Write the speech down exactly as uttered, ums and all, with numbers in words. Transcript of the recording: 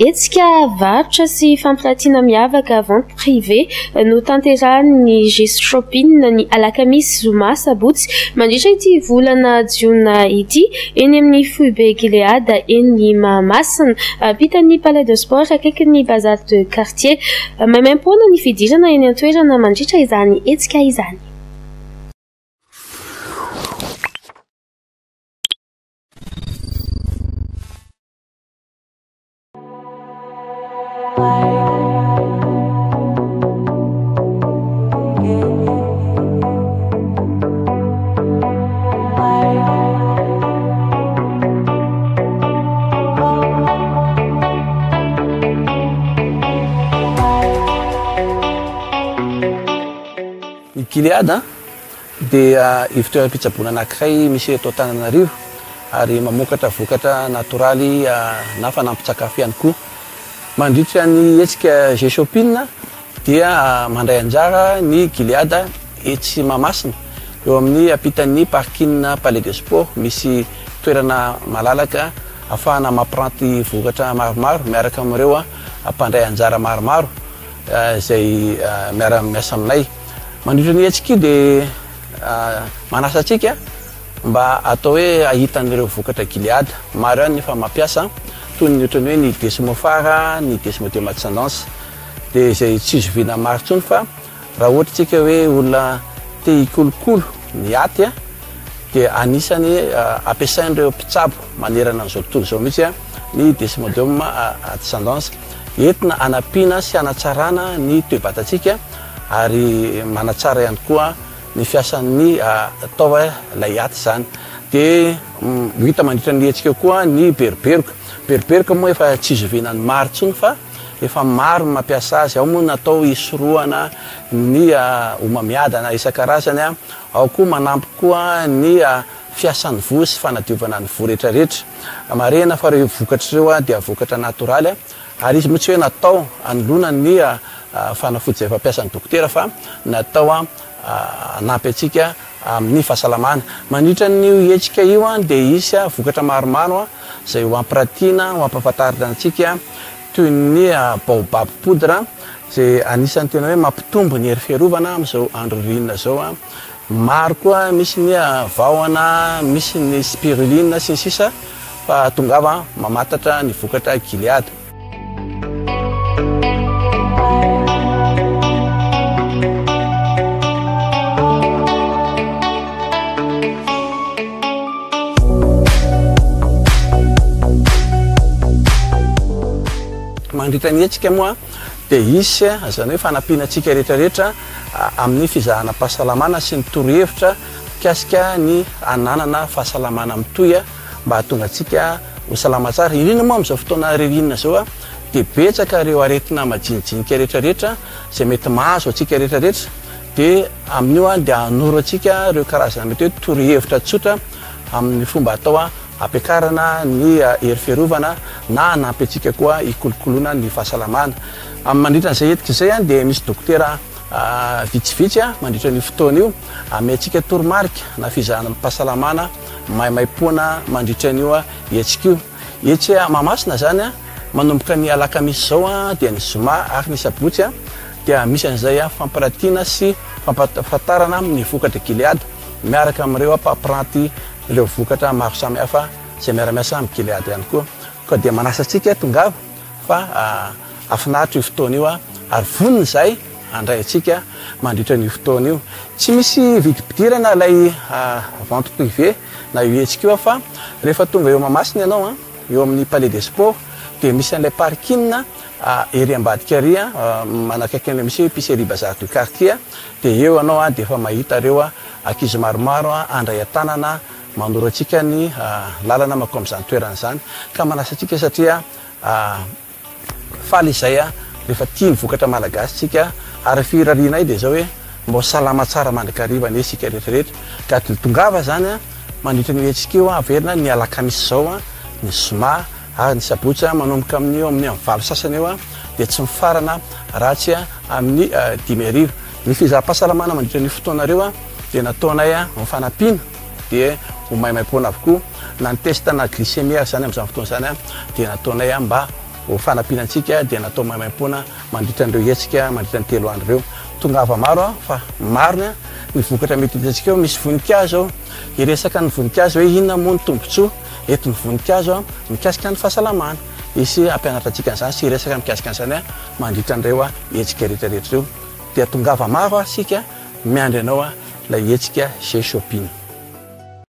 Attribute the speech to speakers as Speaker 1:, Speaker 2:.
Speaker 1: hetsika varotra sy fampirantiana miavaka vente privée no tanterahany G Shopping ny alakamisy zoma sabotsy mandritra ity volana jiona ity eny amin'ny Foibe Gilead eny Mahamasina ampitan'ny Palais de Sport akaikin'ny Bazar de Quartier. Maimaimpoana ny fidirana eny an-toerana mandritra izany hetsika izany.
Speaker 2: Gilead dia ivitoeram-pitsaboana anankiray misy eto Antananarivo ary mamokatra vokatra natoraly na fanampin-tsakafo ihany koa. Mandritra ny hetsika G Shopping dia mandray anjara ny Gilead etsy Mahamasina eo amin'ny ampitan'ny parking Palais de Sport misy toerana malalaka ahafahana mampiranty vokatra maromaro miaraka amin'ireo mpandray anjara maromaro izay miara-miasa aminay. Mandritra ny hetsika dia manasa antsika mba atao hoe ahitan'ireo vokatra Gilead maro ihany nefa mampiasa toy ny ohatrany hoe ny Desmofara, ny Desmodématiscendance dia izay tsy izoviana maro intsony fa raha ohatra tsika hoe olona te hikolokolo ny aty dia anisany ampiasain'ireo mpitsabo manerana an'izao tontolo izao mihitsy ny Desmodématiscendance entina anampiana sy anatsarana ny toe-batantsika ary manatsara ihany koa ny fiasan'ny taova ilay aty zany. Dia hita mandritra ny hetsika koa ny berberoka. Berberoka moa efa tsy izoviana ny maro intsony fa efa maro mampiasa azy. Ao moa natao hisorohana ny homamiadana isan-karazany, ao koa manampy koa ny fiasan'ny voa sy fanadiovana ny voa rehetrarehetra. Marena fa ireo vokatra ireo dia vokatra natoraly ary izy moa tsy hoe natao anoloana ny fanafody izay fampiasan'ny dokotera fa natao hanampy antsika amin'ny fahasalamana. Mandritra ny hetsika io dia isy vokatra maromaro izay ho ampirantiana ho ampahafantarina antsika toy ny baobab poudre izay anisan'ny tena hoe mampitombo ny hery fiarovana amin'izao andro ririnina izao. Maro koa misy ny vahona, misy ny spiruline sy ny sisa fa tongava mamantatra ny vokatra Gilead. Mandritra ny hetsika moa dia isy izany hoe fanampiana antsika rehetrarehetra amin'ny fizahana fahasalamana sy ny torohevitra mikasika ny ananana fahasalamana mitoy mba hahatonga antsika ho salama tsara. Indrindra moa amin'izao fotoana ririnina izao dia betsaka ireo aretina majinijinika rehetrarehetra izay mety mahazo antsika rehetrarehetra dia amin'io dia hanoro antsika ireo karazana mety hoe torohevitra tsotra amin'ny fomba atao ampiakarana ny hery fiarovana na hanampy antsika koa hikolokoloana ny fahasalamana. Amin'ny mandritra n'izay hetika izay dia misy dokotera vitsivitsy mandritra ny fotoana io ame antsika toromarika na fizahana fahasalamana maimaimpoana mandritra an'io hetsika io. Hetsy Mahamasina zany manomboka ny alakamisy zao dia ny zoma ary ny sabotsy dia misy an'izay fampirantiana sy fampahafantarana ny vokatra Gilead miaraka amin'ireo mpampiranty ireo vokatra maro samihafa izay miara-miasa amin'ny Gilead ihany koa. Ka dia manasa antsika tongava fa afinaritra io fotoana io ary vonona izay handray antsika mandritra ny fotoana io. Tsy misy vidim-pidirana ilay vente privée na io hetsika io fa rehefa tonga eo Mahamasina ianao eo amin'ny Palais de Sport dia misy an'ilay parking ery ambadika ary manakaiky an'ilay misy épicerie Bazar de Quartier dia eo ianao dia efa mahita ireo ankizy maromaro handray an-tanana manoro antsika ny lalana makao amin'izany toerana izany. Ka manasa antsika satria faly izay rehefa tia ny vokatra malagasy tsika ary firarianay dia zao hoe mbo salama tsara mandrakariva ny isika rehetrarehetra. Ka tongava zany mandritra ny hetsika io averina ny alakamisy zao ny zoma ary ny sabotsy manomboka amin'io amin'ny valo sasany eo dia tsy mifarana ratsy amin'ny dimy arivo. Ny fizaham-pahasalamana mandritra ny fotoanareo dia nataonay mifanampiana dia ho maimaimpoana avokoa na ny test na glycémie zany amin'izany fotoana izany dia nataonay mba ho fanampianantsika dia natao maimaim-poana mandritra an'ireo hetsika mandritra ny telo andro ireo tongava maro fa marina ny vokatra mety hitantsika eo misy voninkazo iresaka ny voninkazo hoe inona moa ny tombontsoa eto ny voninkazo mikasika ny fahasalamana isy ampianatra antsika an'izany sy iresaka mikasika an'izany mandritra an'ireo hetsika rehetrarehetra ireo dia tongava maro asika miandry anao ilay hetsika chez Shopping.